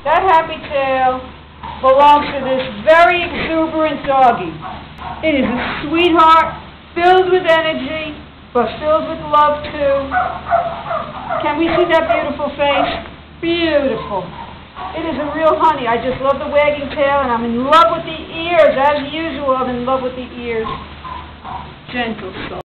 That happy tail belongs to this very exuberant doggy. It is a sweetheart, filled with energy, but filled with love too. Can we see that beautiful face? Beautiful. It is a real honey. I just love the wagging tail, and I'm in love with the ears. As usual, I'm in love with the ears. Gentle soul.